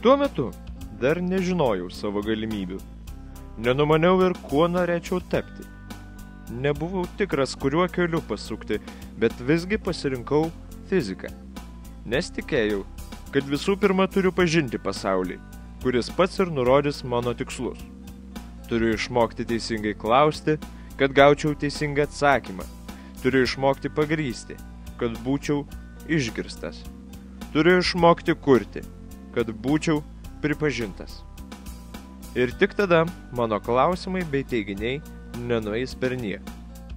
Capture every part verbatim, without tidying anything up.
Tuo metu dar nežinojau savo galimybių. Nenumaniau ir kuo norėčiau tapti. Nebuvau tikras, kuriuo keliu pasukti, bet visgi pasirinkau fiziką. Nes tikėjau, kad visų pirma turiu pažinti pasaulį, kuris pats ir nurodys mano tikslus. Turiu išmokti teisingai klausti, kad gaučiau teisingą atsakymą. Turiu išmokti pagrįsti, kad būčiau išgirstas. Turiu išmokti kurti, kad būčiau pripažintas. Ir tik tada mano klausimai bei teiginiai nenueis per nieką.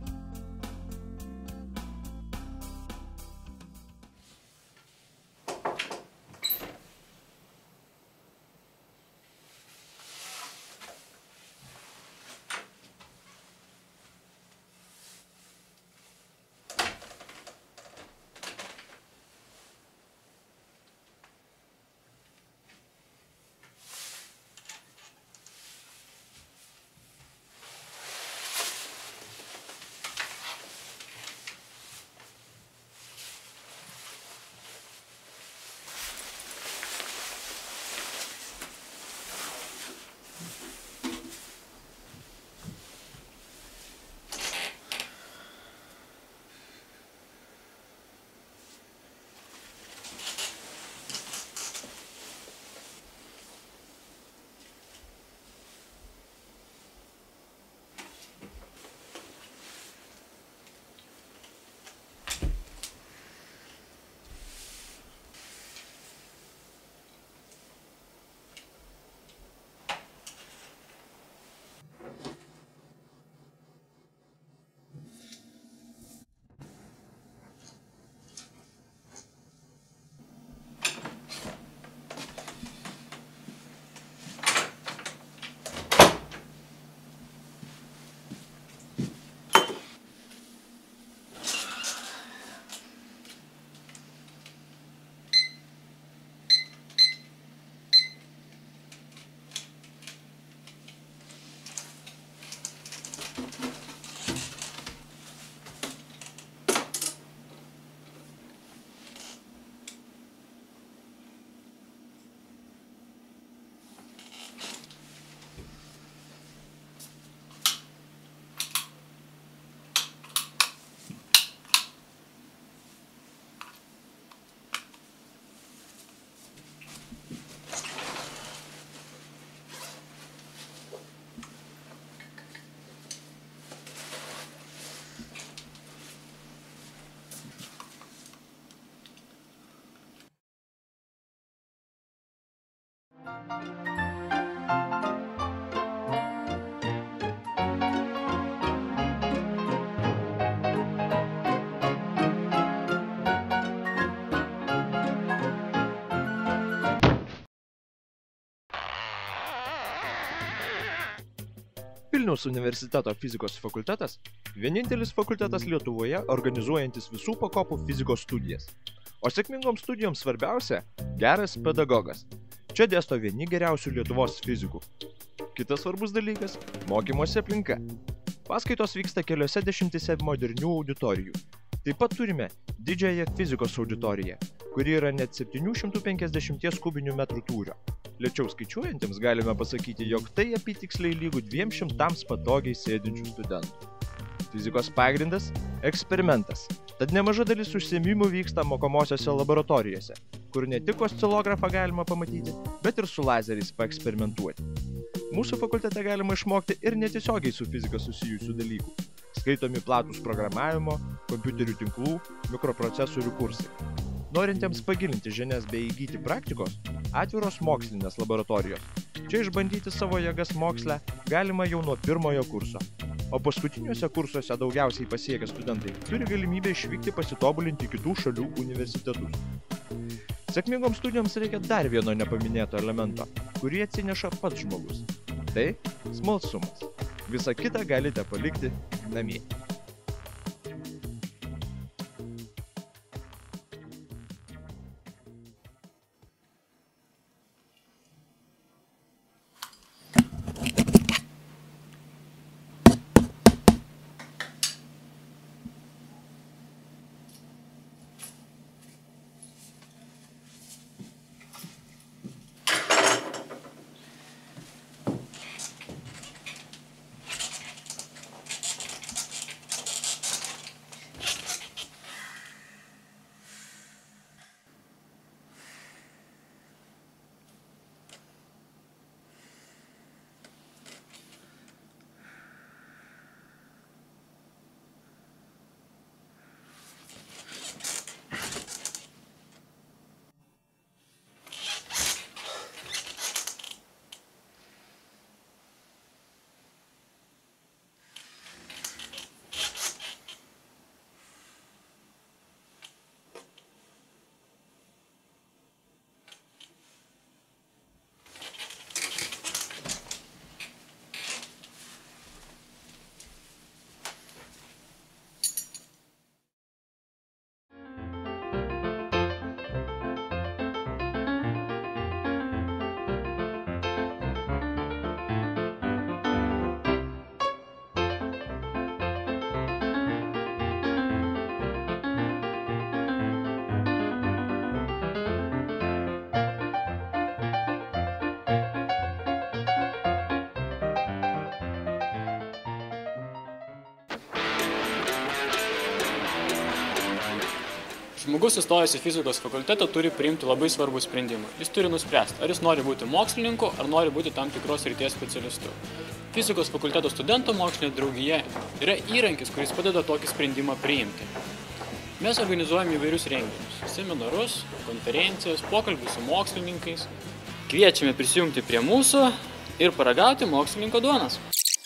Vilniaus universiteto fizikos fakultetas – vienintelis fakultetas Lietuvoje organizuojantis visų pakopų fizikos studijas. O sėkmingoms studijoms svarbiausia – geras pedagogas. Čia dėsto vieni geriausių Lietuvos fizikų. Kitas svarbus dalykas – mokymosi aplinka. Paskaitos vyksta keliose dešimtyse modernių auditorijų. Taip pat turime didžiąją fizikos auditoriją, kuri yra net septynių šimtų penkiasdešimties kubinių metrų tūrio. Lėčiau skaičiuojantiems galime pasakyti, jog tai apytiksliai lygu dviem šimtams patogiai sėdinčių studentų. Fizikos pagrindas – eksperimentas, tad nemaža dalis užsiėmimų vyksta mokomosiose laboratorijose, kur ne tik oscilografą galima pamatyti, bet ir su lazeriais paeksperimentuoti. Mūsų fakultete galima išmokti ir netiesiogiai su fizika susijusių dalykų. Skaitomi platūs programavimo, kompiuterių tinklų, mikroprocesorių kursai. Norintiems pagilinti žinias bei įgyti praktikos, atviros mokslinės laboratorijos. Čia išbandyti savo jėgas moksle galima jau nuo pirmojo kurso. O paskutiniuose kursuose daugiausiai pasiekę studentai turi galimybę išvykti pasitobulinti kitų šalių universitetus. Sėkmingoms studijoms reikia dar vieno nepaminėto elemento, kurį atsineša pats žmogus. Tai smalsumas. Visą kitą galite palikti namie. Žmogus įstojęs į fizikos fakultetą turi priimti labai svarbų sprendimą. Jis turi nuspręsti, ar jis nori būti mokslininku, ar nori būti tam tikros srities specialistu. Fizikos fakulteto studentų mokslinė draugija yra įrankis, kuris padeda tokį sprendimą priimti. Mes organizuojame įvairius renginius, seminarus, konferencijas, pokalbius su mokslininkais. Kviečiame prisijungti prie mūsų ir paragauti mokslininko duonos.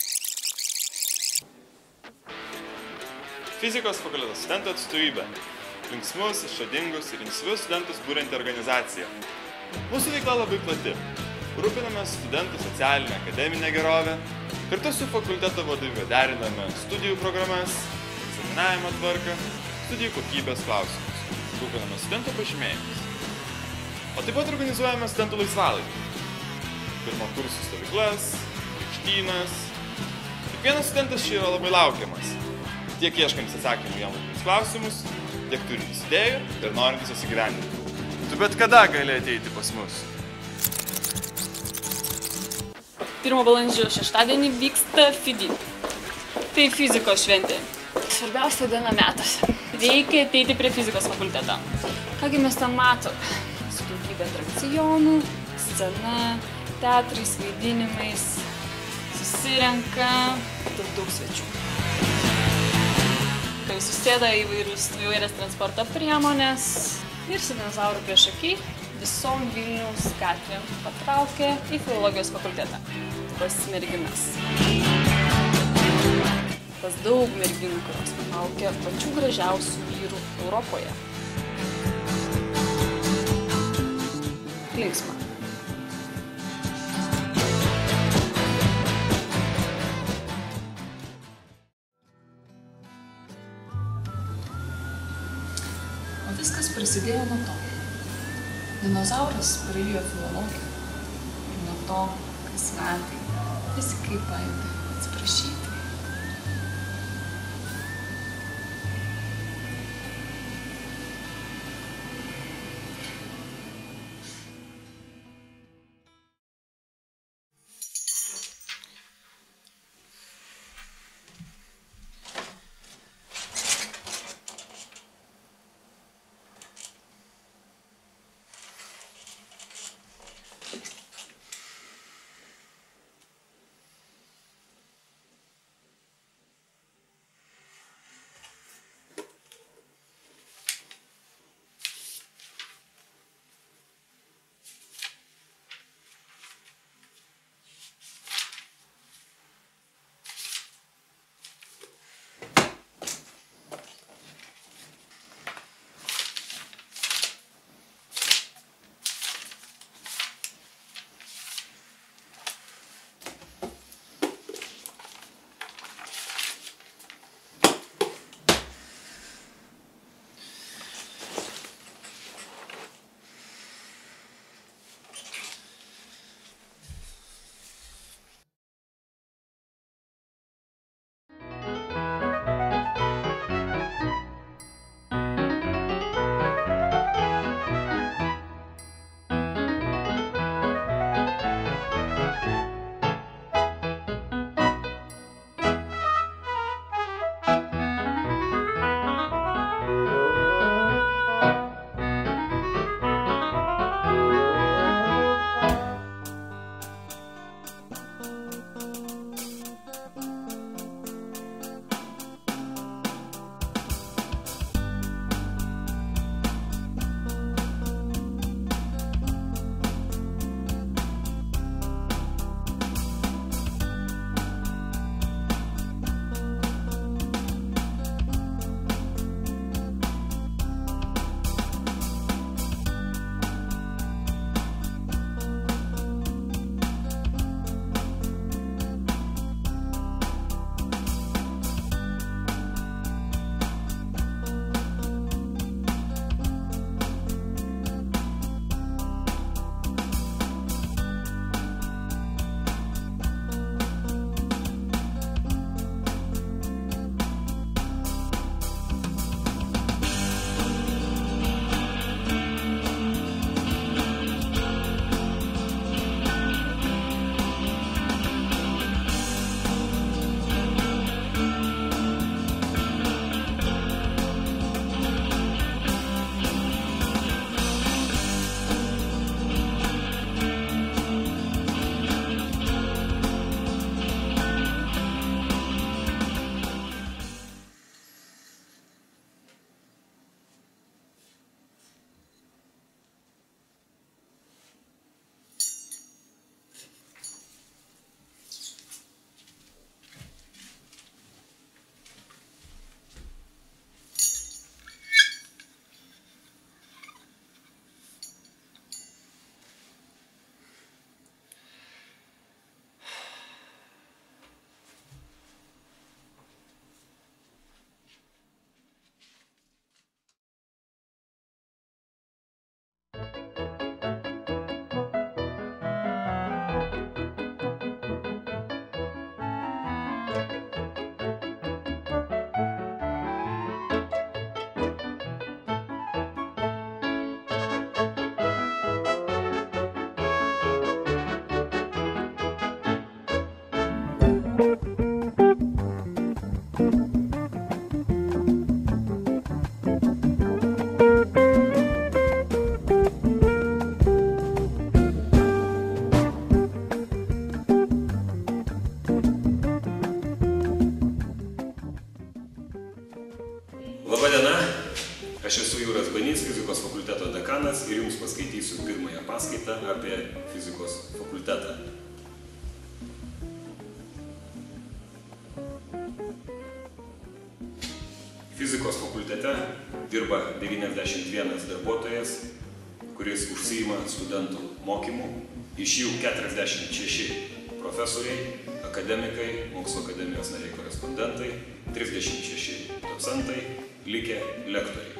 Fizikos fakulteto studentų atstovybė. Linksmus, išradingus ir iniciatyvius studentus būrinti organizacija. Mūsų veikla labai plati. Rūpinamės studentų socialinę akademinę gerovę. Kartu su fakulteto vadovybė deriname studijų programas, egzaminavimo tvarką, studijų kokybės klausimus. Rūpinamės studentų pažymėjimus. O taip pat organizuojame studentų laisvalaikį. Pirmo kursų stovyklas, aikštynas. Kiekvienas studentas čia yra labai laukiamas. Tiek ieškantis atsakymų jam rūpimus klausimus, tiek turintis idėjų ir norintis jas įgyvendinti. Tu bet kada gali ateiti pas mus. Pirmo balandžio šeštadienį vyksta FIDI. Tai fizikos šventė. Svarbiausia diena metuose. Reikia ateiti prie fizikos fakulteto. Kągi mes ten matom? Su daugybė atrakcionų, scena, teatrais, vaidinimais. Susirenka daug daug svečių. Kai susėda įvairius, įvairias transporto priemonės ir su dinozauru priešaky visom Vilniaus gatvėm patraukė į filologijos fakultetą pas merginas. Pas daug merginų, kurios patraukė pačių gražiausių vyrų Europoje. Linksma. O viskas prasidėjo nuo to. Dinozauras prarijo filologiją. Ir nuo to, kas metai, fizikai paėmė atsiprašyti. Albertas ir jums paskaitysiu pirmąją paskaitą apie fizikos fakultetą. Fizikos fakultete dirba devyniasdešimt vienas darbuotojas, kuris užsiima studentų mokymų, iš jų keturiasdešimt šeši profesoriai, akademikai, mokslo akademijos nariai korespondentai, trisdešimt šeši docentai, likę lektoriai.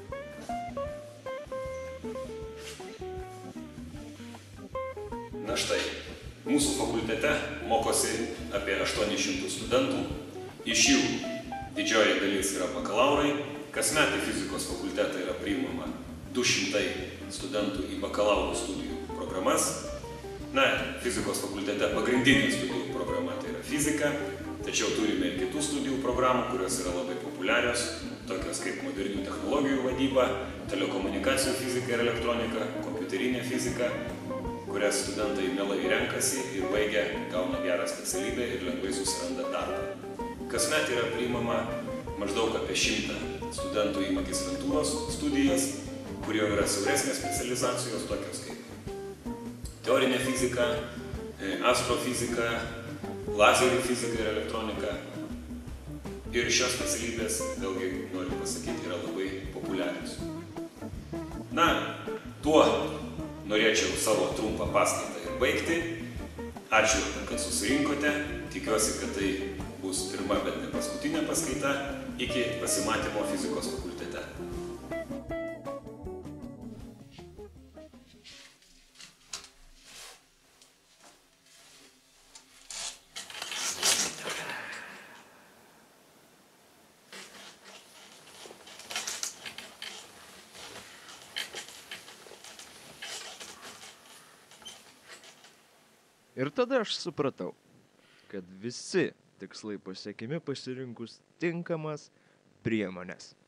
Na štai, mūsų fakultete mokosi apie aštuonis šimtus studentų, iš jų didžioji dalis yra bakalaurai, kasmet į fizikos fakultetą yra priimama du šimtai studentų į bakalauro studijų programas. Na, fizikos fakultete pagrindinė studijų programa tai yra fizika, tačiau turime ir kitų studijų programų, kurios yra labai populiarios, tokios kaip modernių technologijų vadyba, telekomunikacijų fizika ir elektronika, kompiuterinė fizika, kurias studentai mielai renkasi ir baigia, gauna gerą specialybę ir lengvai susiranda darbą. Kasmet yra priimama maždaug apie šimtą studentų į magistrantūros studijas, kurie yra siauresnės specializacijos, tokios kaip teorinė fizika, astrofizika, lazerių fizika ir elektronika. Ir šios specialybės, vėlgi noriu pasakyti, yra labai populiarios. Na, tuo norėčiau savo trumpą paskaitą ir baigti. Ačiū, kad susirinkote. Tikiuosi, kad tai bus pirma, bet ne paskutinė paskaita. Iki pasimatymo fizikos fakultete. Ir tada aš supratau, kad visi tikslai pasiekiami pasirinkus tinkamas priemones.